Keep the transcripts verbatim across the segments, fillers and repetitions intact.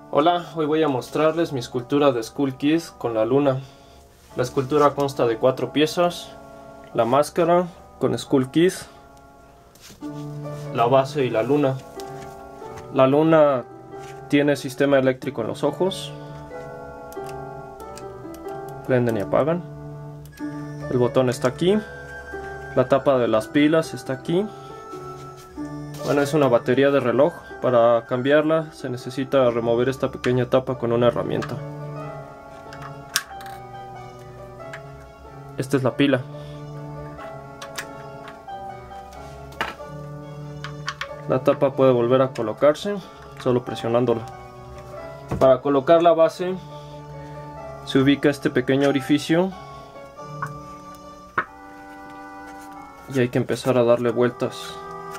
Hola, hoy voy a mostrarles mi escultura de Skull Kid con la luna. La escultura consta de cuatro piezas: la máscara con Skull Kid, la base y la luna. La luna tiene sistema eléctrico en los ojos, prenden y apagan. El botón está aquí, la tapa de las pilas está aquí. Bueno, es una batería de reloj. Para cambiarla se necesita remover esta pequeña tapa con una herramienta. Esta es la pila. La tapa puede volver a colocarse solo presionándola. Para colocar la base se ubica este pequeño orificio y hay que empezar a darle vueltas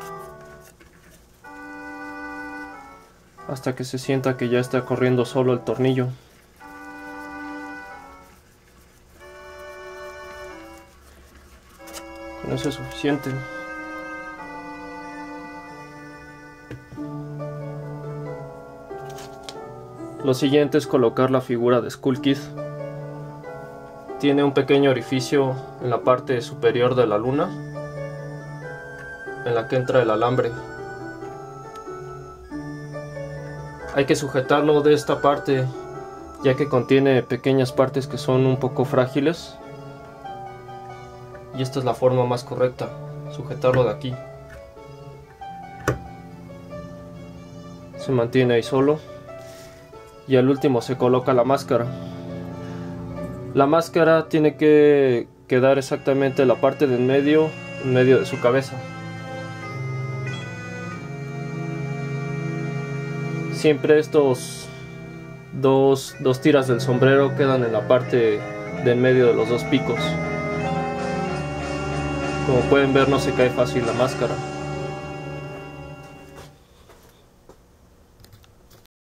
hasta que se sienta que ya está corriendo solo el tornillo. Con eso es suficiente. Lo siguiente es colocar la figura de Skull Kid. Tiene un pequeño orificio en la parte superior de la luna, en la que entra el alambre. Hay que sujetarlo de esta parte, ya que contiene pequeñas partes que son un poco frágiles. Y esta es la forma más correcta, sujetarlo de aquí. Se mantiene ahí solo. Y al último se coloca la máscara. La máscara tiene que quedar exactamente la parte de en medio, en medio de su cabeza. Siempre estos dos, dos tiras del sombrero quedan en la parte de en medio de los dos picos. Como pueden ver, no se cae fácil la máscara.